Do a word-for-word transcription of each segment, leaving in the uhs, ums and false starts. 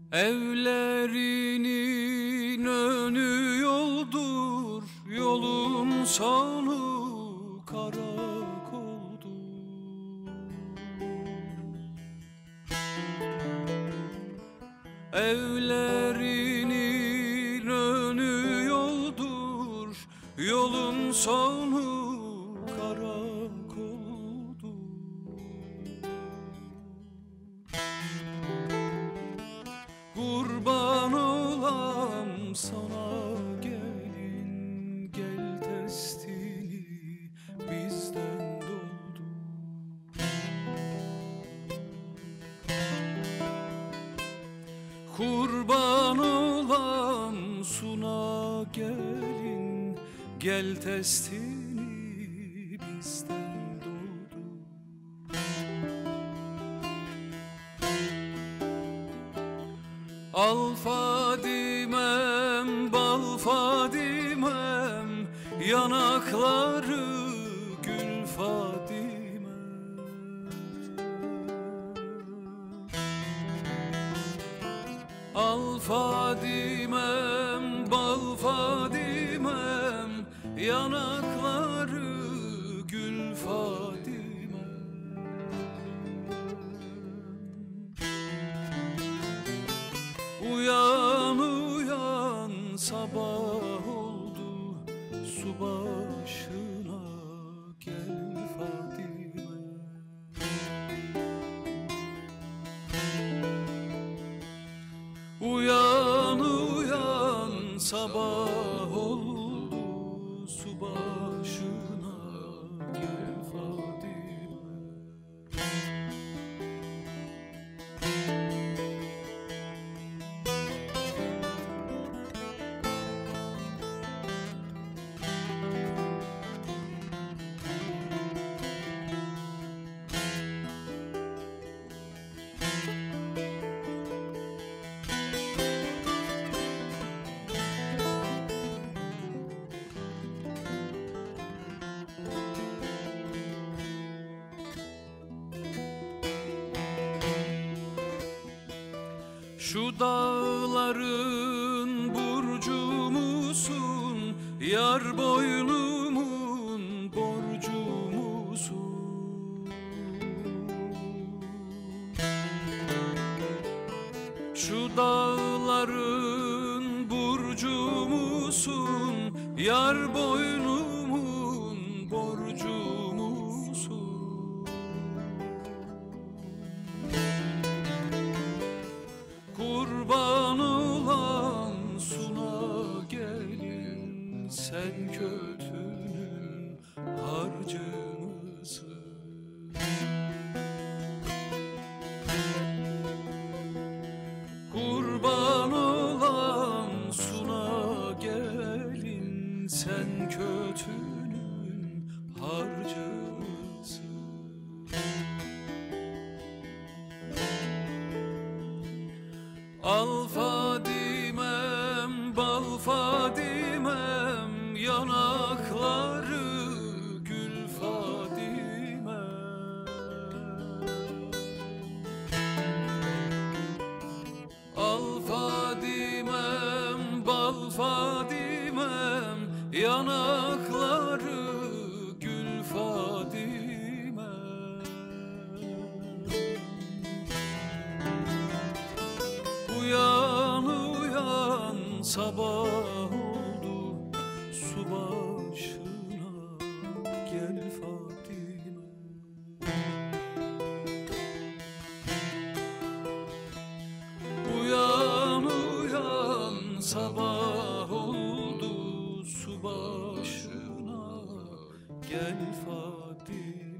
Evlerinin önü yoldur, yolun sonu karakoldur. Evlerinin önü yoldur, yolun sonu karakoldur. Kurban olam sana gelin, gel testini bizden doldur. Kurban olam suna gelin, gel testini bizden doldur. Al Fadimem, bal Fadimem, yanakları gül Fadimem. Al Fadimem, bal Fadimem, yanakları gül Fadimem. Uyan uyan sabah oldu, su başına gel Fadime. Uyan uyan sabah oldu, su başına gel Fadime. Şu dağların burcu musun, yar boynumun borcu musun? Şu dağların burcu musun, yar boynumun borcu musun? Kurban olan suna gelin, sen kötünün harcı mısın? Kurban olan suna gelin, sen kötünün harcı mısın? Al Fadimem, bal Fadimem, yanakları gül Fadimem. Al Fadimem, bal Fadimem, yanakları gül Fadimem. Uyan uyan sabah oldu, su başına gel Fadime. Uyan uyan sabah oldu, su başına gel Fadime.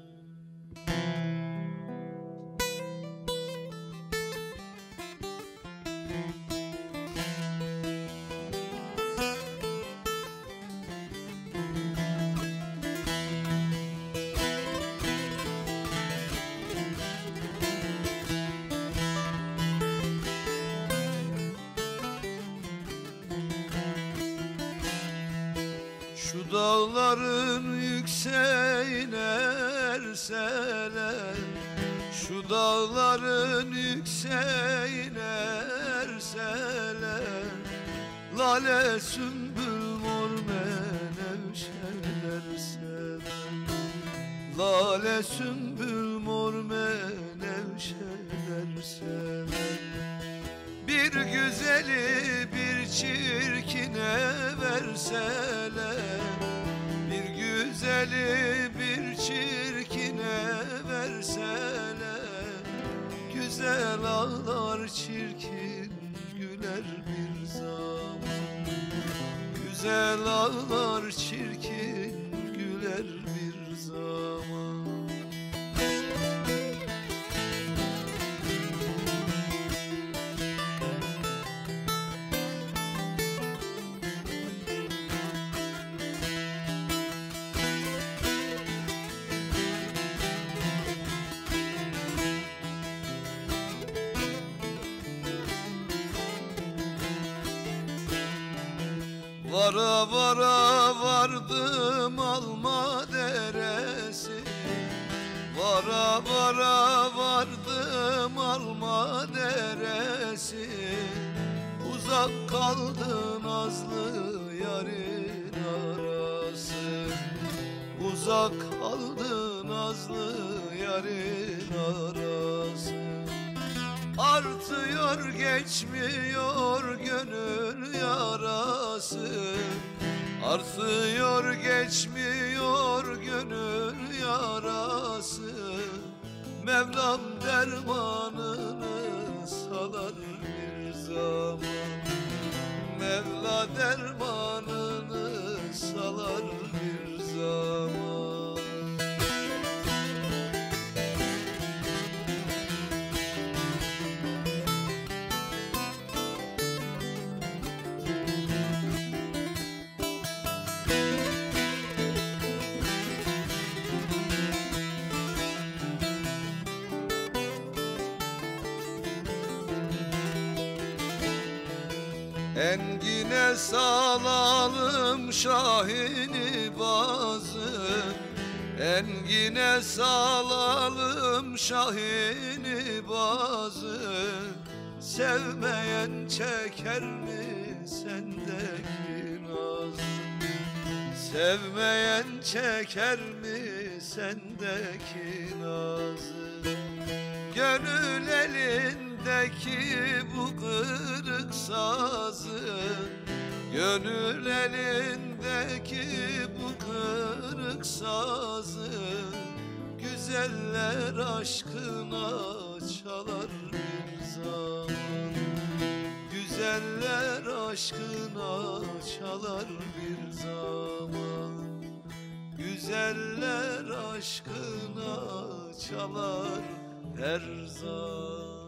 Şu dağların yükseğine erseler, şu Şu dağların yükseğine erseler, lale sümbül mor menevşeler sever. Lale sümbül mor menevşeler sever. Bir güzeli bir çirkine verseler, bir güzeli bir çirkine verseler, güzel ağlar çirkin güler bir zaman. Güzel ağlar çirkin güler bir zaman. Vara vara vardım Alma Deresi, vara vara vardım Alma Deresi. Uzak kaldı nazlı yarın arası, uzak kaldı nazlı yarın arası. Artıyor geçmiyor gönül yarası, artıyor geçmiyor gönül yarası. Mevlam dermanını salar bir zaman, Mevla dermanını salar bir zaman. Engine salalım Şahini bazı, engine salalım Şahini bazı. Sevmeyen çeker mi sendeki nazı, sevmeyen çeker mi sendeki nazı. Gönül elindeki bu kırık sazı, gönül elindeki bu kırık sazı. Güzeller aşkına çalar bir zaman, güzeller aşkına çalar bir zaman. Güzeller aşkına çalar her zaman.